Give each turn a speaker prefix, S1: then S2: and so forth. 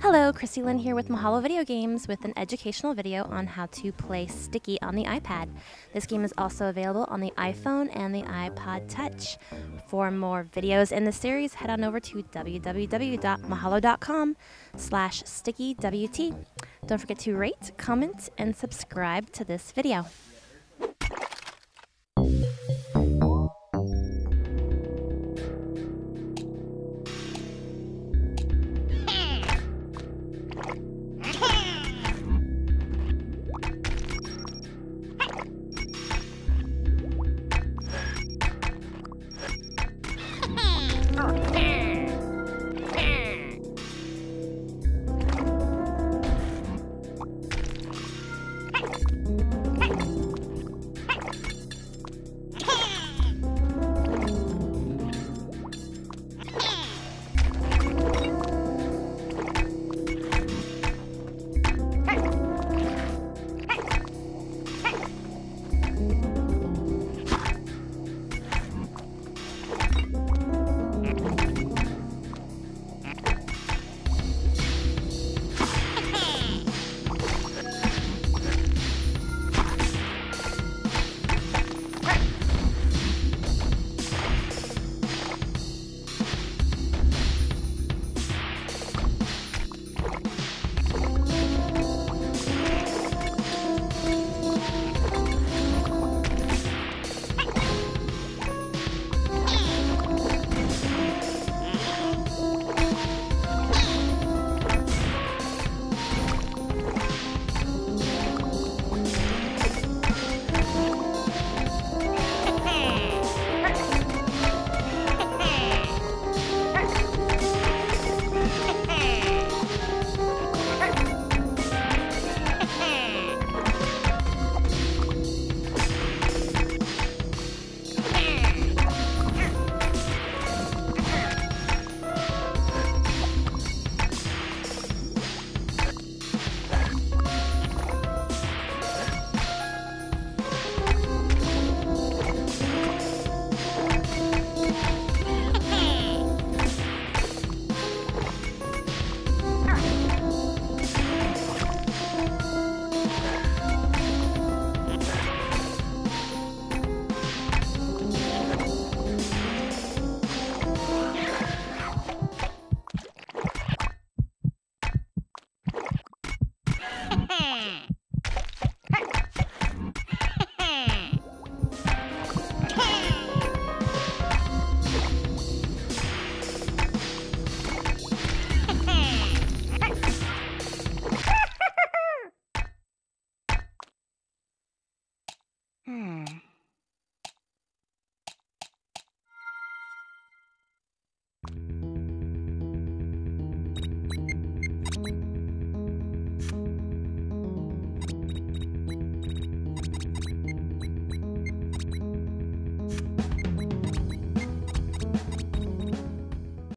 S1: Hello, Christy Lynn here with Mahalo Video Games with an educational video on how to play Sticky on the iPad. This game is also available on the iPhone and the iPod Touch. For more videos in the series, head on over to www.mahalo.com/stickywt. Don't forget to rate, comment, and subscribe to this video.